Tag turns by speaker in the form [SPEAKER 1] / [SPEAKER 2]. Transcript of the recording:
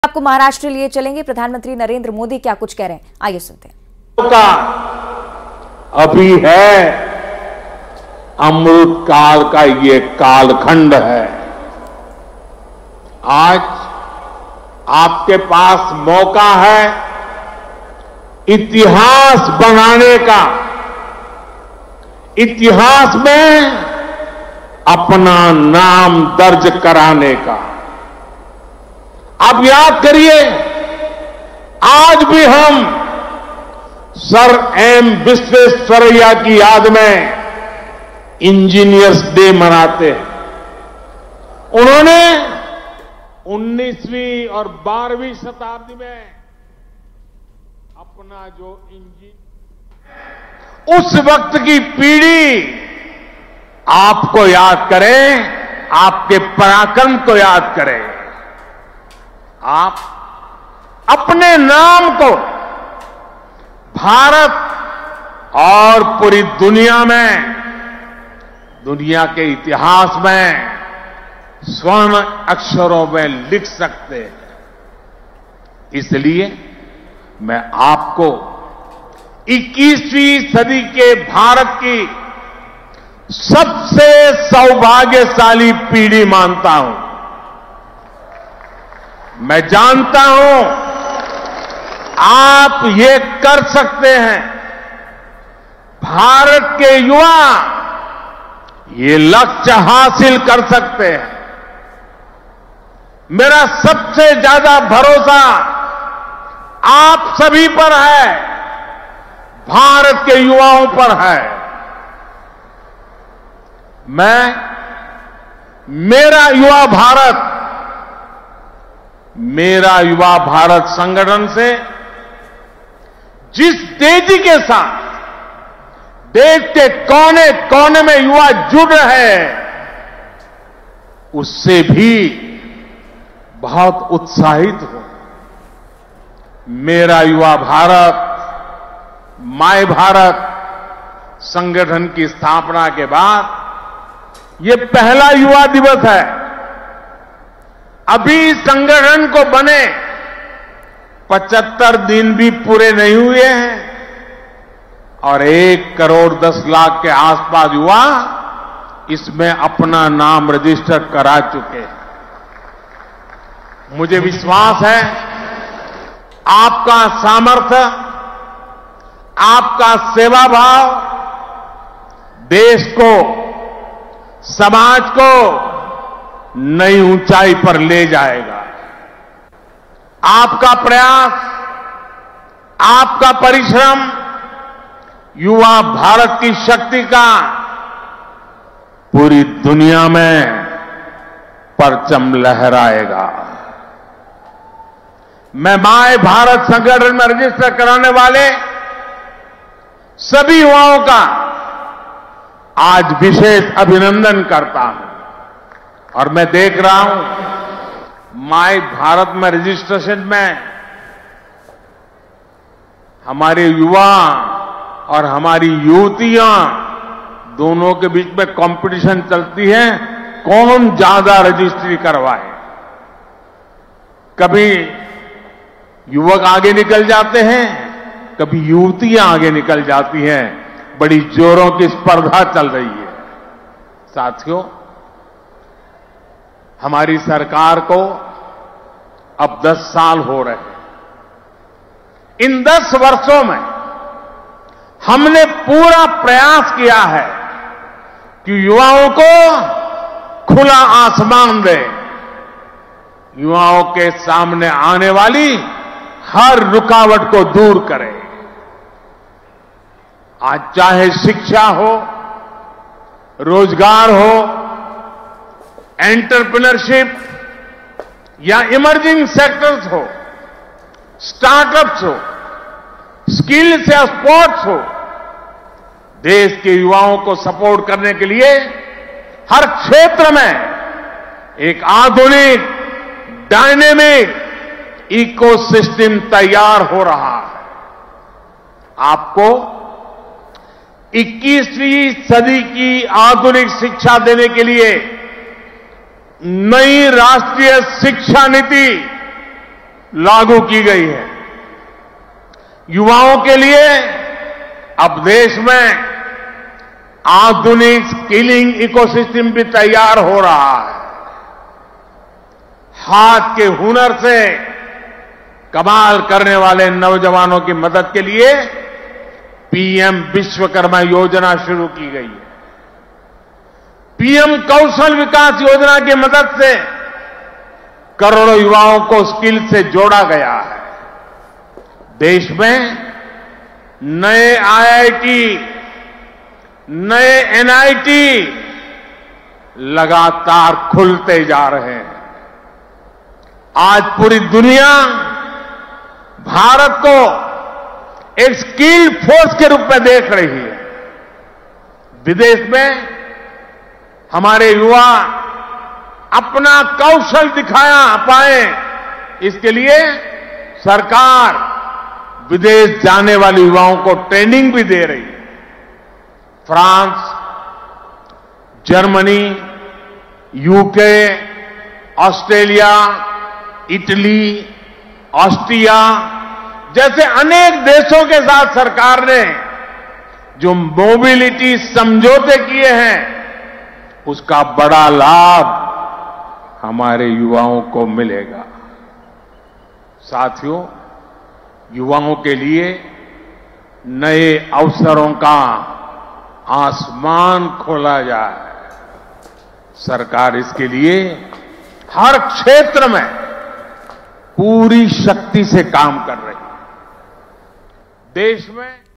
[SPEAKER 1] आपको महाराष्ट्र लिए चलेंगे। प्रधानमंत्री नरेंद्र मोदी क्या कुछ कह रहे हैं, आइए सुनते हैं।
[SPEAKER 2] का अभी है, अमृत काल का ये कालखंड है। आज आपके पास मौका है इतिहास बनाने का, इतिहास में अपना नाम दर्ज कराने का। आप याद करिए, आज भी हम सर एम विश्वेश्वरैया की याद में इंजीनियर्स डे मनाते हैं। उन्होंने 19वीं और 12वीं शताब्दी में अपना जो उस वक्त की पीढ़ी आपको याद करे, आपके पराक्रम को याद करे। आप अपने नाम को भारत और पूरी दुनिया में, दुनिया के इतिहास में स्वर्ण अक्षरों में लिख सकते हैं। इसलिए मैं आपको 21वीं सदी के भारत की सबसे सौभाग्यशाली पीढ़ी मानता हूं। मैं जानता हूं आप ये कर सकते हैं। भारत के युवा ये लक्ष्य हासिल कर सकते हैं। मेरा सबसे ज्यादा भरोसा आप सभी पर है, भारत के युवाओं पर है। मेरा युवा भारत संगठन से जिस तेजी के साथ देश के कोने कोने में युवा जुड़ रहे हैं, उससे भी बहुत उत्साहित हूं। मेरा युवा भारत, माय भारत संगठन की स्थापना के बाद ये पहला युवा दिवस है। अभी संगठन को बने 75 दिन भी पूरे नहीं हुए हैं और 1 करोड़ 10 लाख के आसपास युवा इसमें अपना नाम रजिस्टर करा चुके हैं। मुझे विश्वास है आपका सामर्थ्य, आपका सेवा भाव देश को, समाज को नई ऊंचाई पर ले जाएगा। आपका प्रयास, आपका परिश्रम युवा भारत की शक्ति का पूरी दुनिया में परचम लहराएगा। मैं माय भारत संगठन में रजिस्टर कराने वाले सभी युवाओं का आज विशेष अभिनंदन करता हूं। और मैं देख रहा हूं माय भारत में रजिस्ट्रेशन में हमारे युवा और हमारी युवतियां दोनों के बीच में कंपटीशन चलती है, कौन ज्यादा रजिस्ट्री करवाए। कभी युवक आगे निकल जाते हैं, कभी युवतियां आगे निकल जाती हैं। बड़ी जोरों की स्पर्धा चल रही है। साथियों, हमारी सरकार को अब 10 साल हो रहे हैं। इन 10 वर्षों में हमने पूरा प्रयास किया है कि युवाओं को खुला आसमान दे, युवाओं के सामने आने वाली हर रुकावट को दूर करें। आज चाहे शिक्षा हो, रोजगार हो, एंटरप्रेन्योरशिप या इमर्जिंग सेक्टर्स हो, स्टार्टअप्स हो, स्किल्स या स्पोर्ट्स हो, देश के युवाओं को सपोर्ट करने के लिए हर क्षेत्र में एक आधुनिक, डायनेमिक इकोसिस्टम तैयार हो रहा है। आपको 21वीं सदी की आधुनिक शिक्षा देने के लिए नई राष्ट्रीय शिक्षा नीति लागू की गई है। युवाओं के लिए अब देश में आधुनिक स्किलिंग इकोसिस्टम भी तैयार हो रहा है। हाथ के हुनर से कमाल करने वाले नौजवानों की मदद के लिए पीएम विश्वकर्मा योजना शुरू की गई है। पीएम कौशल विकास योजना की मदद से करोड़ों युवाओं को स्किल से जोड़ा गया है। देश में नए आईआईटी, नए एनआईटी लगातार खुलते जा रहे हैं। आज पूरी दुनिया भारत को एक स्किल्ड फोर्स के रूप में देख रही है। विदेश में हमारे युवा अपना कौशल दिखाया पाए, इसके लिए सरकार विदेश जाने वाले युवाओं को ट्रेनिंग भी दे रही है। France, Germany, UK, Australia, Italy, Austria जैसे अनेक देशों के साथ सरकार ने जो मोबिलिटी समझौते किए हैं, उसका बड़ा लाभ हमारे युवाओं को मिलेगा। साथियों, युवाओं के लिए नए अवसरों का आसमान खोला जाए। सरकार इसके लिए हर क्षेत्र में पूरी शक्ति से काम कर रही है। देश में